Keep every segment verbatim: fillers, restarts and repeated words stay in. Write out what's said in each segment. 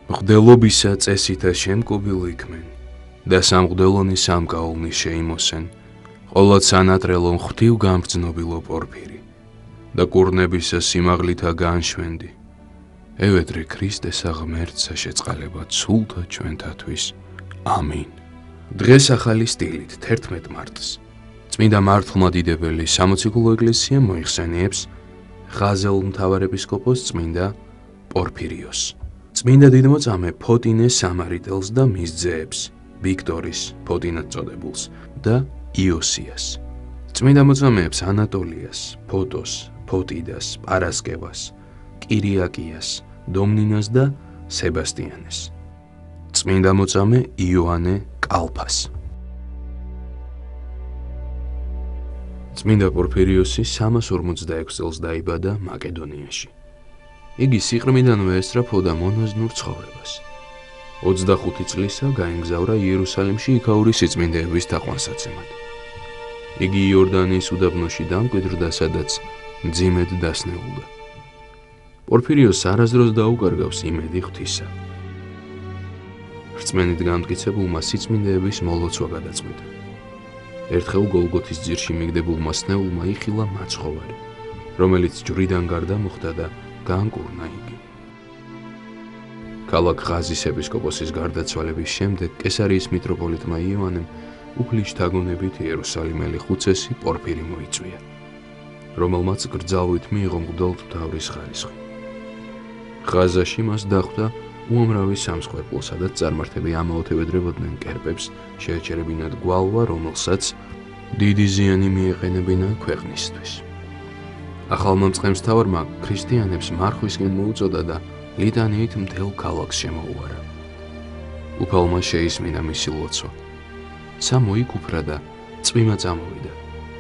მღვდელობისა წესითა შემკობილ იქმენ და სამღვდელონი სამკაულნი შეიმოსენ, ყოლად სანატრელო ღვთივ გამბრძნობილო პორფირი და კურნებისა სიმაღლითა განშვენდი. ევედრე ქრისტესა ღმერთსა შეწყალება ცულთა ჩვენთათვის. ამინ. დღეს ახალი სტილით თერთმეტ მარტს წმინდა მართლმა დიდებელი სამოციქულო ეკლესია მოიხსენიებს ღაზელ-მთავარეპისკოპოს წმინდა პორფირიოს, წმინდა დიდმოწამე ფოტინე სამარიტელს და მის ძეებს, ვიქტორის, ფოტინად წოდებულს და იოსიას, წმინდა მოწამეებს ანატოლიას, ფოტოს, ფოტიდას, პარასკევას, კირიაკიას, დომნინას და სებასტიანეს, წმინდა მოწამე იოანე კალფას. წმინდა პორფირიოსი სამას ორმოცდაექვსი წელს დაიბადა მაკედონიაში. იგი სიყრმიდანვე ესწრაფოდა მონაზვნურ ცხოვრებას. ოცდახუთი წლისა გაემგზავრა იერუსალიმში იქაური სიწმინდეების თაყვანსაცემად. იგი იორდანიის უდაბნოში დამკვიდრდა, სადაც მძიმედ დასნეულდა. პორფირიოს არასდროს დაუკარგავს იმედი ღვთისა. რწმენით განმტკიცებულმა სიწმინდეების მოლოცვა გადაწყვიტა. ერთხელ გოლგოთის ძირში მიგდებულმა სნეულმა იხილა მაცხოვარი, რომელიც ჯვრიდან გარდა მოხდა და განკურნა იგი. ქალაქ ღაზის ეპისკოპოსის გარდაცვალების შემდეგ კესარიის მიტროპოლიტმა იოანემ უფლის შთაგონებით იერუსალიმელი ხუცესი პორფირი მოიწვია, რომელმაც გრძალვით მიიღო მღვდელმთავრის ხარისხი. ღაზაში მას დახვდა უამრავი სამსხვერპლო, სადაც წარმართები ამაოთევედრებოდნენ კერპებს, შეეჩერებინათ გვალვა, რომელსაც დიდი ზიანი მიეყენებინა ქვეყნისთვის. ახალმა მწყემსთავარმა ქრისტიანებს მარხვისკენ მოუწოდა და ლიტანიით მთელ ქალაქს შემოუარა. უფალმა შეისმინა მისი ლოცვა. ცა მოიკუფრა და წვიმა წამოვიდა.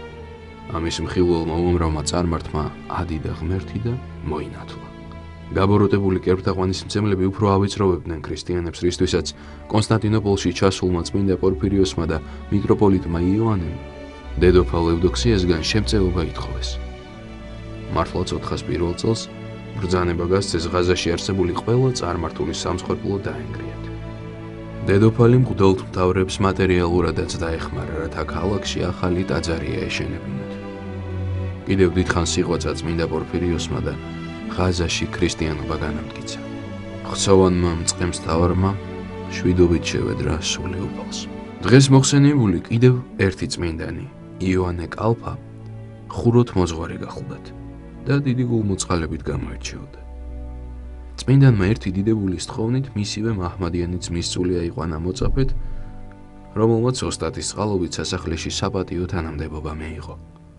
ამის მხილველმა უამრავმა წარმართმა ადიდა ღმერთი და მოინათლა. გაბოროტებული კერპთაყვანის მცემლები უფრო ავიწროვებდნენ ქრისტიანებს, რისთვისაც კონსტანტინოპოლში ჩასულმა წმინდა პორფირიოსმა და მიტროპოლიტმა იოანემ დედოფალ ევდოქსიასგან შემწეობა ითხოვეს. მართლაც ოთხას პირველ წელს ბრძანება გასცეს ღაზაში არსებული ყველა წარმართული სამსხვერპლო დაენგრიათ. დედოფალი მღვდელმთავრებს მატერიალურადაც დაეხმარა, რათა ქალაქში ახალი ტაძარია ეშენებინათ. კიდევ დიდხანს იღვაცა წმინდა პორფირიოსმა და ღაზაში ქრისტიანობა განამტკიცა. ღვთსოვანმა მწყემსთავარმა შვიდობით შევედრა სული უფალს. დღეს მოხსენიებული კიდევ ერთი წმინდანი, იოანე კალფა, ხუროთ მოძღვარი გახლდათ და დიდი გულმოწყალებით გამოირჩეოდა. წმინდანმა ერთი დიდებულის თხოვნით მისივე მაჰმადიანი ძმისწული აიყვანა მოწაფედ, რომელმაც ოსტატის წყალობით სასახლეში საპატიო თანამდებობა მიიღო.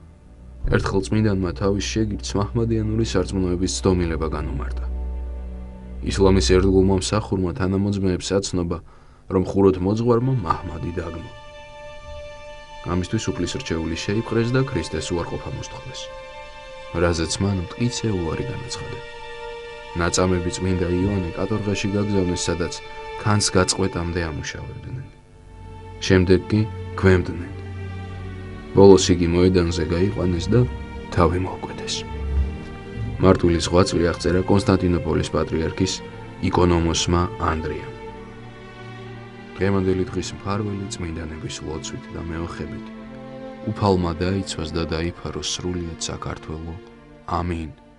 ერთხელ წმინდანმა თავის შეგირდს მაჰმადიანური სარწმუნოების ცდომილება განუმარტა. ისლამის ერთგულმა მსახურმა თანამოძმეებს აცნობა, რომ ხუროთ მოძღვარმა მაჰმადი დაგმო. ამისთვის უფლის რჩეული შეიპყრეს და ქრისტეს უარყოფა მოსთხოვეს, რაზეც მან მტკიცე უარი განაცხადა. ნაწამები წმინდა იოანე კატორღაში გაგზავნეს, სადაც ქანს გაწყვეტამდე ამუშავებდნენ. შემდეგ კი გვემდნენ. ბოლოს იგი მოედანზე გაიყვანეს და თავი მოჰკვეთეს. მარტვილი ზღვაწლი აღწერა კონსტანტინოპოლის პატრიარქის იკონომოსმა ანდრიამ. დღევანდელი დღის მფარველი წმინდანების ლოცვით და მეოხებით უფალმა დაიცვას და დაიფაროს სრულიად საქართველო. ამინ.